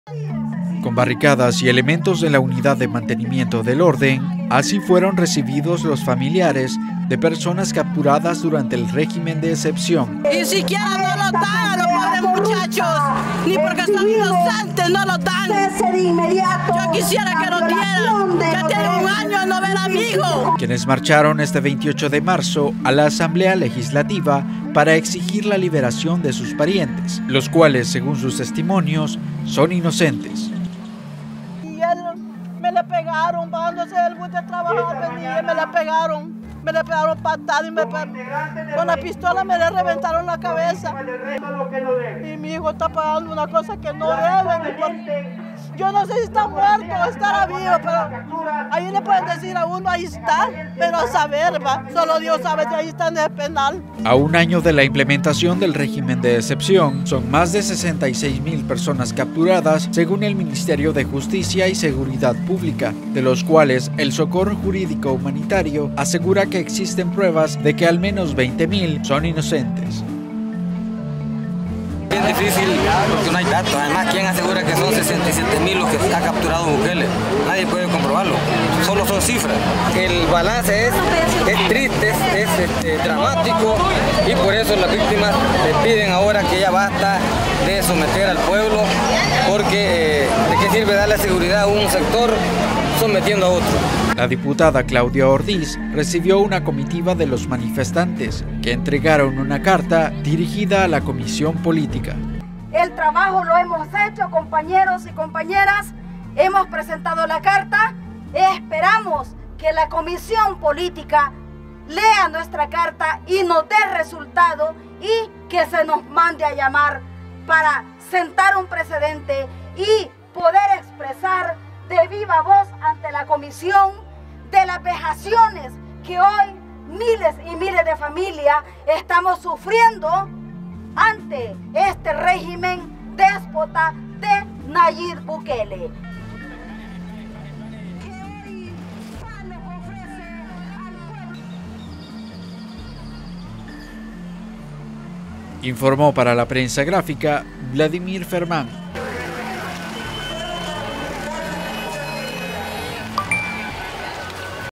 Con barricadas y elementos de la unidad de mantenimiento del orden, así fueron recibidos los familiares de personas capturadas durante el régimen de excepción. Y siquiera no lo dan a los pobres muchachos, ni porque son inocentes no lo dan. Yo quisiera que lo dieran, ya tiene un año no ver amigos. Quienes marcharon este 28 de marzo a la Asamblea Legislativa para exigir la liberación de sus parientes, los cuales, según sus testimonios, son inocentes. Y él me le pegaron, bajándose del bus de trabajo, venía, me le pegaron patadas y con la pistola me le reventaron la cabeza. Y mi hijo está pagando una cosa que no debe. Yo no sé si está muerto o estará vivo, pero ahí le pueden decir a uno, ahí está, pero a saber, va, solo Dios sabe si ahí está en el penal. A un año de la implementación del régimen de excepción, son más de 66.000 personas capturadas, según el Ministerio de Justicia y Seguridad Pública, de los cuales el Socorro Jurídico Humanitario asegura que existen pruebas de que al menos 20.000 son inocentes. Es difícil porque no hay datos. Además, ¿quién asegura que son 67.000 los que ha capturado Bukele? Nadie puede comprobarlo. Solo son cifras. El balance es triste, es dramático y por eso las víctimas le piden ahora que ya basta de someter al pueblo porque ¿de qué sirve darle seguridad a un sector sometiendo a otro? La diputada Claudia Ordiz recibió una comitiva de los manifestantes que entregaron una carta dirigida a la Comisión Política. El trabajo lo hemos hecho, compañeros y compañeras, hemos presentado la carta, esperamos que la Comisión Política lea nuestra carta y nos dé resultado y que se nos mande a llamar para sentar un precedente y poder expresar de viva voz ante la comisión de las vejaciones que hoy miles y miles de familias estamos sufriendo ante este régimen déspota de Nayib Bukele. Informó para la prensa gráfica Vladimir Fermán.